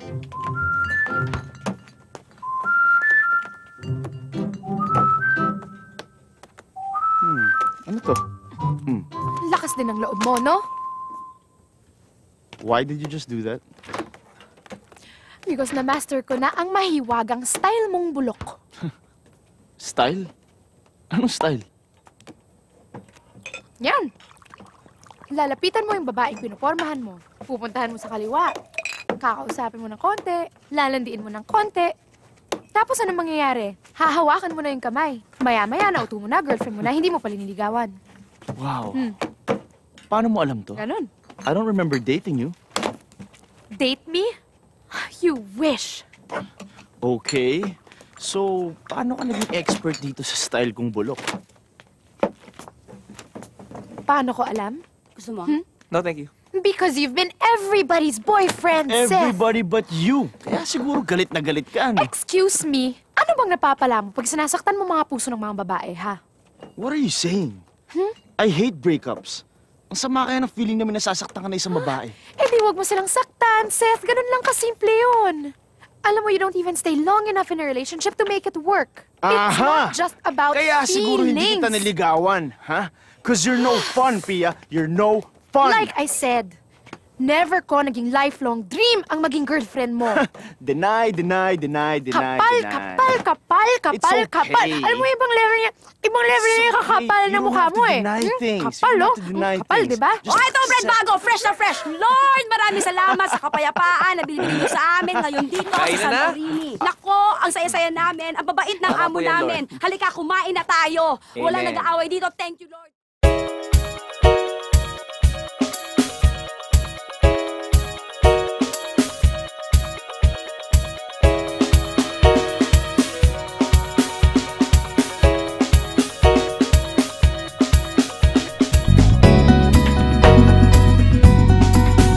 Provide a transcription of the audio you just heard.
Ano to? Lakas din ng loob mo, no? Why did you just do that? Because na-master ko na ang mahiwagang style mong bulok. Style? Anong style? Yan. Lalapitan mo yung babaeng pinupormahan mo. Pupuntahan mo sa kaliwa. Kakausapin mo ng konti. Lalandiin mo ng konti. Tapos anong mangyayari? Hahawakan mo na yung kamay. Maya-maya nauto mo na, girlfriend mo na, hindi mo pa liniligawan. Wow. Paano mo alam to? Ganon. I don't remember dating you. Date me? You wish. Okay. So, paano ka naging expert dito sa style kong bulok? Paano ko alam? Gusto mo? No, thank you. Because you've been everybody's boyfriend, Seth. Everybody but you. Kaya siguro galit na galit ka, ano? Excuse me, ano bang napapala mo pag sinasaktan mo mga puso ng mga babae, ha? What are you saying? I hate breakups. Ang sama kaya ng feeling namin nasasaktan ka na isang babae. Eh di wag mo silang saktan, Seth. Ganun lang kasimple yun. Alam mo, you don't even stay long enough in a relationship to make it work. It's not just about Kaya siguro hindi kita feelings. niligawan, ha? Cause you're no fun, Pia. You're no fun. Like I said, never ko naging lifelong dream ang maging girlfriend mo. Deny. Kapal, kapal. It's okay. Alam mo, ibang level niya yung kakapal okay. na You mukha don't have mo to eh. deny things. Kapal, You don't oh. have to deny Kapal, things. di ba? Just Oh, ito, bread accept- bago, fresh na fresh. Lord, maraming salamat sa kapayapaan na binibigay niyo sa amin ngayon dito Kain sa na na? Santorini. Nako, ang saya-saya namin, ang babait ng Tama amo po yan, namin. Halika, kumain na tayo. Walang Amen. nag-aaway dito. Thank you, Lord.